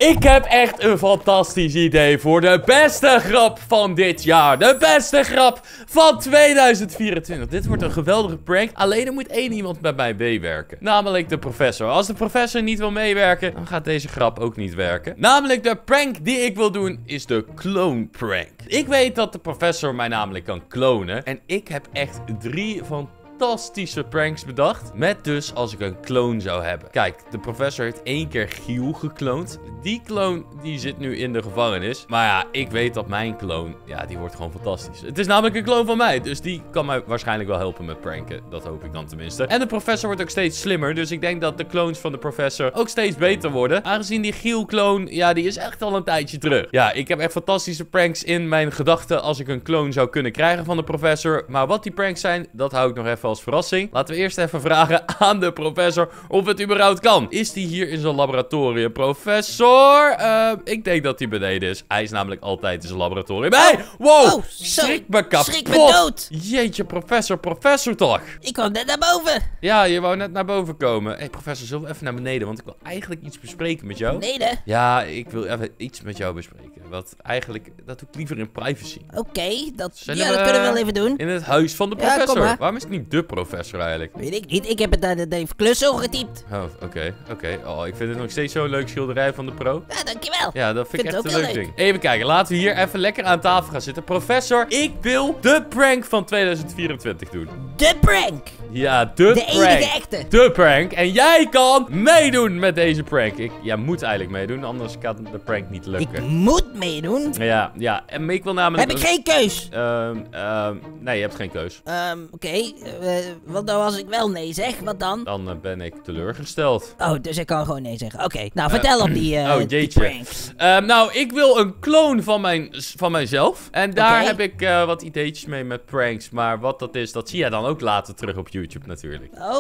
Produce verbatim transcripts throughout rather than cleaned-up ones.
Ik heb echt een fantastisch idee voor de beste grap van dit jaar. De beste grap van tweeduizend vierentwintig. Dit wordt een geweldige prank. Alleen er moet één iemand bij mij meewerken. Namelijk de professor. Als de professor niet wil meewerken, dan gaat deze grap ook niet werken. Namelijk de prank die ik wil doen is de clone prank. Ik weet dat de professor mij namelijk kan klonen. En ik heb echt drie van... fantastische pranks bedacht. Met dus als ik een clone zou hebben. Kijk, de professor heeft één keer Giel gekloond. Die clone, die zit nu in de gevangenis. Maar ja, ik weet dat mijn clone, ja, die wordt gewoon fantastisch. Het is namelijk een clone van mij. Dus die kan mij waarschijnlijk wel helpen met pranken. Dat hoop ik dan tenminste. En de professor wordt ook steeds slimmer. Dus ik denk dat de clones van de professor ook steeds beter worden. Aangezien die Giel clone, ja, die is echt al een tijdje terug. Ja, ik heb echt fantastische pranks in mijn gedachten als ik een clone zou kunnen krijgen van de professor. Maar wat die pranks zijn, dat hou ik nog even als verrassing. Laten we eerst even vragen aan de professor of het überhaupt kan. Is die hier in zijn laboratorium? Professor? Uh, ik denk dat hij beneden is. Hij is namelijk altijd in zijn laboratorium. Hé, hey, wow! Oh, schrik me kapot. Schrik me dood. Jeetje, professor, professor toch? Ik kwam net naar boven. Ja, je wou net naar boven komen. Hé, hey, professor, zullen we even naar beneden? Want ik wil eigenlijk iets bespreken met jou. Beneden? Ja, ik wil even iets met jou bespreken. Wat eigenlijk, dat doe ik liever in privacy. Oké, okay, dat, ja, we, dat kunnen we wel even doen. In het huis van de professor. Ja, kom maar. Waarom is het niet de professor eigenlijk? Weet ik niet. Ik heb het naar de Dave Klusso getypt. Oh, oké, okay, oké. Okay. Oh, ik vind het nog steeds zo'n leuk schilderij van de pro. Ja, dankjewel. Ja, dat vind, vind ik echt een leuk, leuk ding. Even kijken, laten we hier even lekker aan tafel gaan zitten. Professor, ik wil de prank van tweeduizend vierentwintig doen. De prank! Ja, de, de prank. De enige echte. De prank. En jij kan meedoen met deze prank. Ik, jij moet eigenlijk meedoen, anders kan de prank niet lukken. Ik moet meedoen? Ja, ja. En ik wil namelijk... Heb ik geen keus? Um, um, nee, je hebt geen keus. Um, Oké, okay. uh, wat nou als ik wel nee zeg? Wat dan? Dan uh, ben ik teleurgesteld. Oh, dus ik kan gewoon nee zeggen. Oké, okay. nou vertel uh, op die, uh, oh, jeetje. die prank. Um, nou, ik wil een clone van, mijn, van mijzelf. En daar okay. heb ik uh, wat ideetjes mee met pranks. Maar wat dat is, dat zie jij dan ook later terug op YouTube natuurlijk. Oké,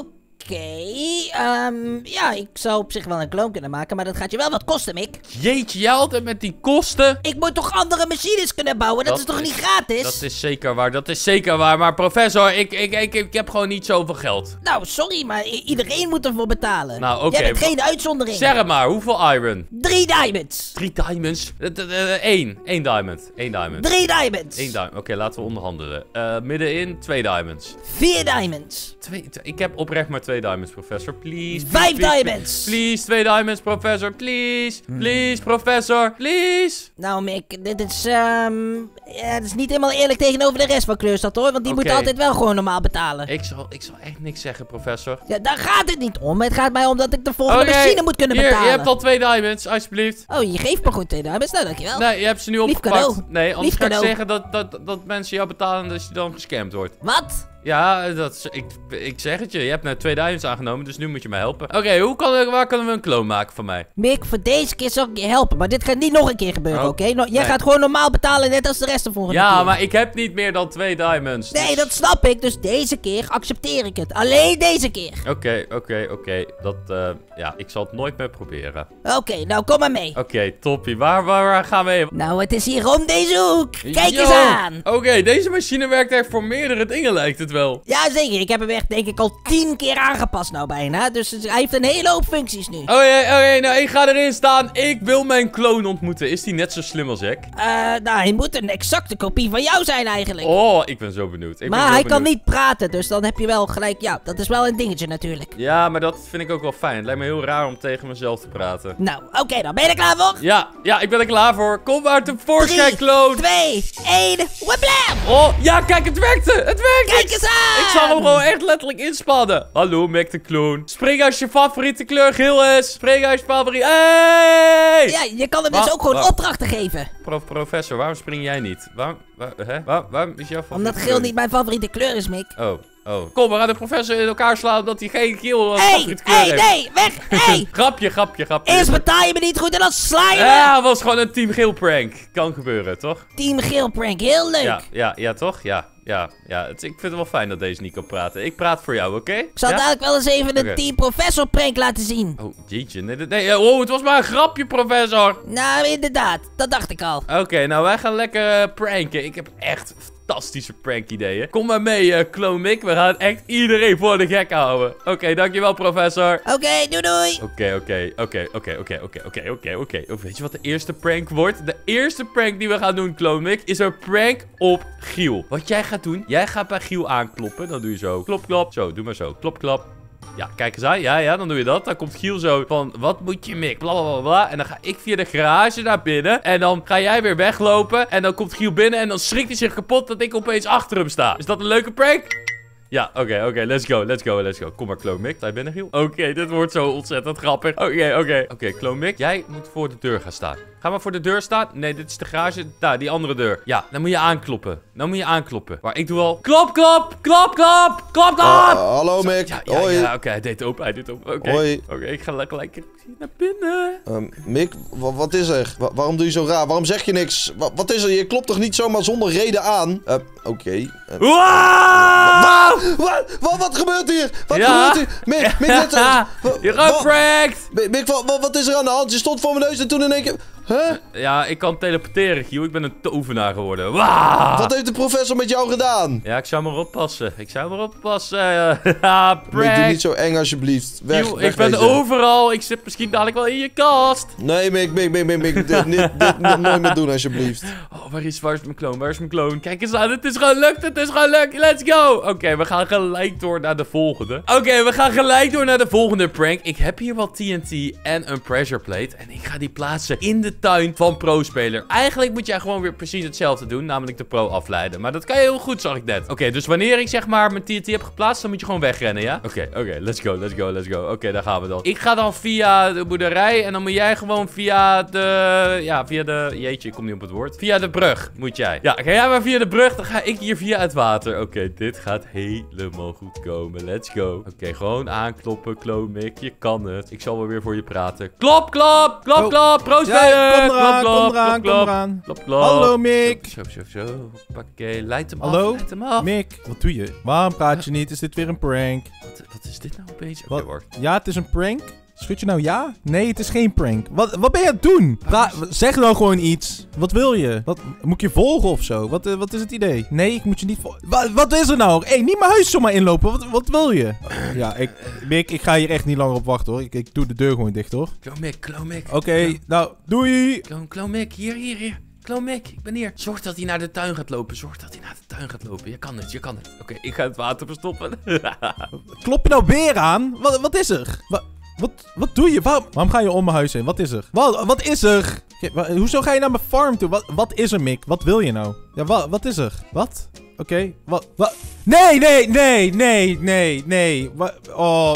okay. um, ja, ik zou op zich wel een clone kunnen maken, maar dat gaat je wel wat kosten, Mick. Jeetje, jij altijd met die kosten. Ik moet toch andere machines kunnen bouwen, dat, dat is toch is, niet gratis? Dat is zeker waar, dat is zeker waar. Maar professor, ik, ik, ik, ik heb gewoon niet zoveel geld. Nou, sorry, maar iedereen moet ervoor betalen. Nou, oké. Okay. Jij bent geen uitzondering. Zeg het maar, hoeveel iron? Drie diamonds. Drie diamonds? Eén. Eén diamond. Eén diamond. Drie diamonds. Eén diamond. Oké, okay, laten we onderhandelen. Uh, middenin, twee diamonds. Vier diamonds. Twee, ik heb oprecht maar twee diamonds, professor. Please. Vijf please, diamonds. Please, twee diamonds, professor. Please. Please, professor. Please. Nou, Mick, dit is, um, ja, dit is niet helemaal eerlijk tegenover de rest van Kleurstad, hoor. Want die okay. moet altijd wel gewoon normaal betalen. Ik zal, ik zal echt niks zeggen, professor. Ja, daar gaat het niet om. Het gaat mij om dat ik de volgende okay. machine moet kunnen Hier, betalen. Je hebt al twee diamonds, alsjeblieft. Oh, je geeft me gewoon twee diamonds. Nou, dankjewel. Nee, je hebt ze nu opgepakt. Lief cadeau. Nee, anders Lief ga ik cadeau. zeggen dat, dat, dat mensen jou betalen en dat je dan gescamd wordt. Wat? Ja, dat, ik, ik zeg het je. Je hebt net twee diamonds aangenomen, dus nu moet je mij helpen. Oké, okay, hoe kan, waar kunnen we een clone maken van mij? Mick, voor deze keer zal ik je helpen, maar dit gaat niet nog een keer gebeuren, oh, oké? Okay? No, jij nee. gaat gewoon normaal betalen, net als de rest de volgende ja, keer. Ja, maar ik heb niet meer dan twee diamonds. Nee, dus... dat snap ik, dus deze keer accepteer ik het. Alleen deze keer. Oké, okay, oké, okay, oké. Okay. Dat, uh, ja, ik zal het nooit meer proberen. Oké, okay, nou kom maar mee. Oké, okay, toppie. Waar, waar, waar gaan we heen? Nou, het is hier om deze hoek. Kijk Yo. eens aan. Oké, okay, deze machine werkt echt voor meerdere dingen, lijkt het wel. Ja, zeker. Ik heb hem echt, denk ik, al tien keer aangepast nou bijna. Dus hij heeft een hele hoop functies nu. Oké, okay, oké, okay, nou ik ga erin staan. Ik wil mijn clone ontmoeten. Is die net zo slim als ik? Uh, nou, hij moet een exacte kopie van jou zijn eigenlijk. Oh, ik ben zo benieuwd. Ik maar ben zo hij benieuwd. kan niet praten, dus dan heb je wel gelijk, ja, dat is wel een dingetje natuurlijk. Ja, maar dat vind ik ook wel fijn. Het lijkt me heel raar om tegen mezelf te praten. Nou, oké okay, dan. Ben je er klaar voor? Ja, ja, ik ben er klaar voor. Kom maar tevoorschijn, clone. twee, één, wablam! Oh, ja, kijk, het werkte. Het werkte. Kijk eens aan. Ik zag hem gewoon echt letterlijk inspannen. Hallo, Mick de clone. Spring als je favoriete kleur geel is. Spring als je favoriet... Hey! Ja, je kan hem dus Wa ook gewoon wa opdrachten geven. Prof, professor, waarom spring jij niet? Waarom, waar, hè? Waar, waarom is jouw favoriete Omdat geel niet mijn favoriete kleur is, Mick. Oh. Oh. Kom, we gaan de professor in elkaar slaan omdat hij geen geel als hey, favoriete kleur hey, heeft. nee, weg, hey! grapje, grapje, grapje. Eerst betaal je me niet goed en dan sla je me. Ja, het was gewoon een team geel prank. Kan gebeuren, toch? Team geel prank, heel leuk. Ja, ja, ja toch? Ja, ja, ja. Het, ik vind het wel fijn dat deze niet kan praten. Ik praat voor jou, oké? Okay? Ik zal ja? dadelijk wel eens even een okay. team professor prank laten zien. Oh, jeetje. Nee, nee, oh, het was maar een grapje, professor. Nou, inderdaad. Dat dacht ik al. Oké, okay, nou wij gaan lekker uh, pranken. Ik heb echt fantastische prank ideeën. Kom maar mee, uh, Clone Mick. We gaan echt iedereen voor de gek houden. Oké, okay, dankjewel, professor. Oké, okay, doei doei. Oké, oké, oké, oké, oké, oké, oké, oké, oké. Weet je wat de eerste prank wordt? De eerste prank die we gaan doen, Clone Mick, is een prank op Giel. Wat jij gaat doen, jij gaat bij Giel aankloppen. Dan doe je zo, klop, klop. Zo, doe maar zo, klop, klop. Ja, kijk eens aan. Ja, ja, dan doe je dat. Dan komt Giel zo van, wat moet je, Mick? Blablabla. Bla, bla. En dan ga ik via de garage naar binnen. En dan ga jij weer weglopen. En dan komt Giel binnen en dan schrikt hij zich kapot dat ik opeens achter hem sta. Is dat een leuke prank? Ja, oké, okay, oké, okay, let's go, let's go, let's go. Kom maar, Clone Mick, daar binnen, Giel. Oké, okay, dit wordt zo ontzettend grappig. Oké, okay, oké. Okay. Oké, okay, Clone Mick, jij moet voor de deur gaan staan. Ga maar voor de deur staan. Nee, dit is de garage. Daar, die andere deur. Ja, dan moet je aankloppen. Dan moet je aankloppen. Maar ik doe al... Klop, klop, klop, klop, klop, klop. Uh, hallo, Mick. Ja, ja, Hoi. Ja, oké, okay, hij deed open, hij deed open. Oké, okay. Oké, okay, ik ga gelijk naar binnen. Um, Mick, wat is er? Wa waarom doe je zo raar? Waarom zeg je niks? Wa wat is er? Je klopt toch niet zomaar zonder reden aan? Uh, oké. Okay. Uh, wow! Wat, wat, wat gebeurt hier? Wat ja? gebeurt hier? Mick, Mick, wat... Je geprankt! Mick, wat, wat, wat is er aan de hand? Je stond voor mijn neus en toen in één keer... Huh? Ja, ik kan teleporteren, Giel. Ik ben een tovenaar geworden. Wow! Wat heeft de professor met jou gedaan? Ja, ik zou maar oppassen. Ik zou maar oppassen. Haha, prank. Mick, doe niet zo eng alsjeblieft. Weg, Giel, weg ik ben deze. overal. Ik zit misschien dadelijk wel in je kast. Nee, Mick, Mick, Mick, Mick, Mick. Dit, dit, dit nooit meer doen, alsjeblieft. Oh, waar is, waar is mijn kloon? Waar is mijn kloon? Kijk eens aan. Het is gelukt. Het is gelukt. Let's go. Oké, okay, we gaan gelijk door naar de volgende. Oké, okay, we gaan gelijk door naar de volgende prank. Ik heb hier wat T N T en een pressure plate. En ik ga die plaatsen in de tuin van Pro-speler. Eigenlijk moet jij gewoon weer precies hetzelfde doen. Namelijk de Pro afleiden. Maar dat kan je heel goed, zag ik net. Oké, okay, dus wanneer ik zeg maar mijn T N T heb geplaatst, dan moet je gewoon wegrennen, ja? Oké, okay, oké. Okay, let's go, let's go, let's go. Oké, okay, daar gaan we dan. Ik ga dan via de boerderij. En dan moet jij gewoon via de... Ja, via de... Jeetje, ik kom niet op het woord. Via de brug moet jij. Ja, ga jij maar via de brug. Dan ga ik hier via het water. Oké, okay, dit gaat helemaal goed komen. Let's go. Oké, okay, gewoon aankloppen, Clone Mick. Je kan het. Ik zal wel weer voor je praten. Klop, klop, klop, oh. klop. Pro-speler. Ja, kom eraan, klop, kom eraan, klop, kom eraan. Klop, klop. Hallo, Mick. Zo, zo, zo. Oké, leid hem Hallo? af. Leid hem af. Mick, wat doe je? Waarom praat je niet? Is dit weer een prank? Wat, wat is dit nou opeens? Oké, okay, wacht. Ja, het is een prank. Schud je nou ja? Nee, het is geen prank. Wat, wat ben je aan het doen? Pra zeg nou gewoon iets. Wat wil je? Wat, moet ik je volgen of zo? Wat, uh, wat is het idee? Nee, ik moet je niet volgen. Wat, wat is er nou? Hé, hey, niet mijn huis zomaar inlopen. Wat, wat wil je? Ja, ik, Mick, ik ga hier echt niet langer op wachten hoor. Ik, ik doe de deur gewoon dicht hoor. Clone Mick, Clone Mick. Oké, okay, nou, doei. Clone, Clone Mick, hier, hier, hier. Clone Mick, ik ben hier. Zorg dat hij naar de tuin gaat lopen. Zorg dat hij naar de tuin gaat lopen. Je kan het, je kan het. Oké, okay, ik ga het water verstoppen. Klop je nou weer aan? Wat, wat is er? Wat, wat, wat doe je? Waarom, waarom ga je om mijn huis heen? Wat is er? Wat, wat is er? Wat, hoezo ga je naar mijn farm toe? Wat, wat is er, Mick? Wat wil je nou? Ja, wat, wat is er? Wat? Oké, okay, wat, wat? Nee, nee, nee, nee, nee, nee. Wat, oh...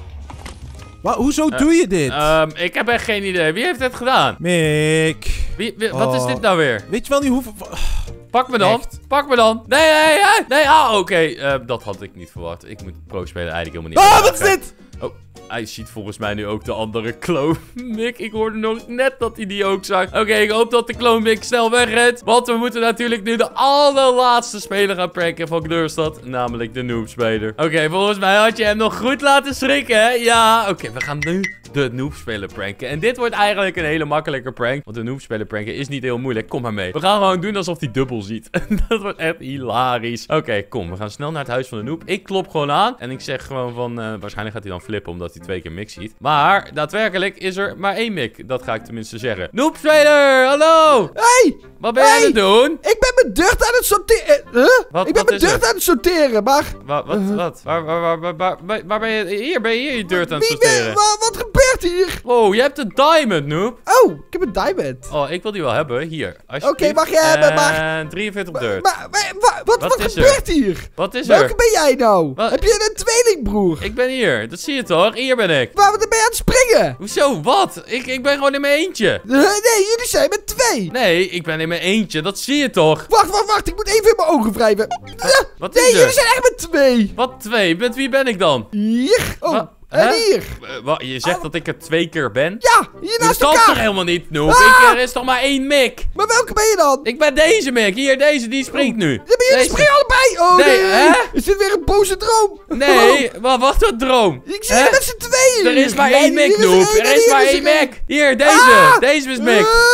Wa hoezo uh, doe je dit? Um, ik heb echt geen idee. Wie heeft het gedaan? Mick. Wie, wie, wat oh. is dit nou weer? Weet je wel niet hoeveel... Pak me dan. Echt? Pak me dan. Nee, nee, nee. Nee, ah, oké. Okay. Uh, dat had ik niet verwacht. Ik moet pro-spelen eigenlijk helemaal niet. Ah, wat is dit? Oh, hij ziet volgens mij nu ook de andere Clone Mick. Ik hoorde nog net dat hij die ook zag. Oké, okay, ik hoop dat de Clone Mick snel wegrent. Want we moeten natuurlijk nu de allerlaatste speler gaan pranken van Kleurstad. Namelijk de Noob-speler. Oké, okay, volgens mij had je hem nog goed laten schrikken, hè? Ja, oké, okay, we gaan nu de Noob-speler pranken. En dit wordt eigenlijk een hele makkelijke prank. Want de Noob-speler pranken is niet heel moeilijk. Kom maar mee. We gaan gewoon doen alsof hij dubbel ziet. Dat wordt echt hilarisch. Oké, okay, kom. We gaan snel naar het huis van de Noob. Ik klop gewoon aan. En ik zeg gewoon van... Uh, waarschijnlijk gaat hij dan flippen omdat hij twee keer Mick ziet. Maar daadwerkelijk is er maar één Mick. Dat ga ik tenminste zeggen. Noob-speler, hallo! Hey! Wat ben hey. je aan het doen? Ik ben mijn dirt aan het sorteren. Huh? Wat, ik ben wat mijn dirt aan het sorteren, maar... Wat? Wat? Uh, wat? Waar, waar, waar, waar, waar, waar ben je? Hier ben je hier je dirt aan het sorteren. Ben, wat, wat gebeurt hier? Oh, je hebt een diamond, Noob. Oh, ik heb een diamond. Oh, ik wil die wel hebben. Hier, Oké, okay, mag je hebben, maar... En drieënveertig dirt. Maar, maar, maar, wat, wat, wat gebeurt er? hier? Wat is Welke er? ben jij nou? Wat? Heb je een tweelingbroer? Ik ben hier. Dat zie je toch? Hier ben ik. Waarom ben je aan het springen? Hoezo? Wat? Ik, ik ben gewoon in mijn eentje. Uh, nee, jullie zijn met twee. Nee, ik ben in mijn eentje. Dat zie je toch? Wacht, wacht, wacht. Ik moet even in mijn ogen wrijven. Uh, Wat nee, is er? jullie zijn echt met twee. Wat twee? Met wie ben ik dan? Hier. Oh. Wa En Huh? hier. Uh, wat, je zegt oh. dat ik er twee keer ben? Ja, hier naast elkaar. Dat kan toch helemaal niet, Noob? Ah. Ik, er is toch maar één Mick? Maar welke ben je dan? Ik ben deze Mick. Hier, deze, die springt oh. nu. Ja, maar jullie springen allebei. Oh nee. nee. Hè? Is dit weer een boze droom? Nee, oh. wat, wat een droom. Ik zie je met z'n tweeën. Er is maar één Mick, Noob. Er is maar één Mick. Hier, deze. Ah. Deze is Mick. Uh.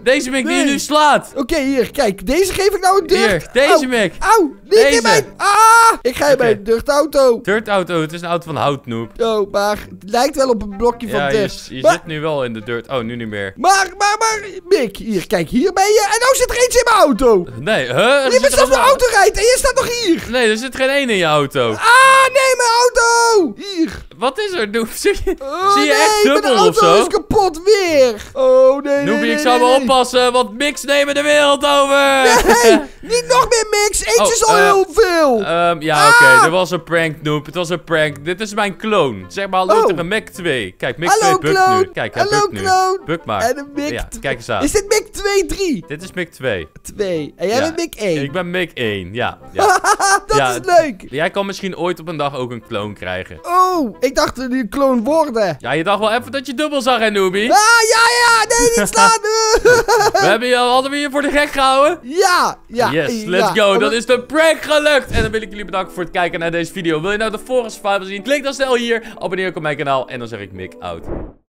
Deze Mick die je Nee. nu slaat. Oké, hier, kijk. Deze geef ik nou een dirt. Hier, deze Au, Mick. Auw, niet Deze. in mijn... Ah! Ik ga in Oké. mijn dirt auto. Dirt auto, het is een auto van hout, noob. Oh, maar het lijkt wel op een blokje van Ja, je, dirt. je maar, zit nu wel in de dirt. Oh, nu niet meer. maar, maar, maar, Mick, hier, kijk, hier ben je. En nou zit er eentje in mijn auto. Nee, huh? Er Je zit bent er zelfs mijn nog- auto rijdt en je staat nog hier. Nee, er zit geen één in je auto. Ah, nee, mijn auto. Hier. Wat is er, Noob? Zie je, Oh, zie je nee, echt mijn dubbel of auto zo? is kapot weer. Oh, nee, nee, Noobie, nee, ik zou nee, me nee. oppassen, want Mix nemen de wereld over. Nee, niet nog meer mix. Eentje Oh, is al eh, heel veel. Ehm, ja, oké, Ah! dit was een prank, Noob. Het was een prank. Dit is mijn clone. Zeg maar hallo Oh. tegen Mac twee. Kijk, Mac Hallo, twee bukt clone. nu. Kijk, hij Hallo, bukt nu. clone. Buk maar. En een Mick Ja, tw- kijk eens aan. Is dit Mick twee drie? Dit is Mac twee. twee. En jij Ja. bent Mick één. Ik ben Mac één, ja. ja. Dat Ja. is leuk. Jij kan misschien ooit op een dag ook een clone krijgen. Oh, ik dacht dat die kloon worden. Ja, je dacht wel even dat je dubbel zag, hè, Noobie? Ah, ja, ja. Nee, niet slaan. We hebben je, hadden we je voor de gek gehouden? ja, ja. Yes, ja. let's go. Om- Dan is de prank gelukt. En dan wil ik jullie bedanken voor het kijken naar deze video. Wil je nou de volgende survival zien? Klik dan snel hier. Abonneer ook op mijn kanaal. En dan zeg ik Mick out.